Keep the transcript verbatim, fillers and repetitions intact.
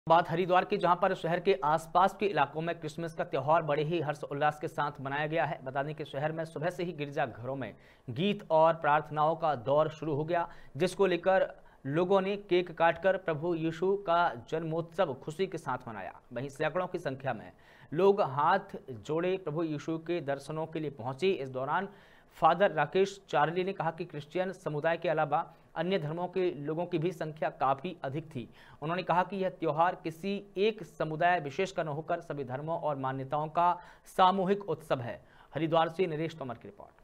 बात हरिद्वार की, जहां पर शहर के आसपास के इलाकों में क्रिसमस का त्यौहार बड़े ही हर्ष उल्लास के साथ मनाया गया है। बता दें कि शहर में सुबह से ही गिरजाघरों में गीत और प्रार्थनाओं का दौर शुरू हो गया, जिसको लेकर लोगों ने केक काटकर प्रभु यीशु का जन्मोत्सव खुशी के साथ मनाया। वहीं सैकड़ों की संख्या में लोग हाथ जोड़े प्रभु यीशु के दर्शनों के लिए पहुंचे। इस दौरान फादर राकेश चार्ली ने कहा कि क्रिश्चियन समुदाय के अलावा अन्य धर्मों के लोगों की भी संख्या काफी अधिक थी। उन्होंने कहा कि यह त्योहार किसी एक समुदाय विशेष का न होकर सभी धर्मों और मान्यताओं का सामूहिक उत्सव है। हरिद्वार से नरेश तोमर की रिपोर्ट।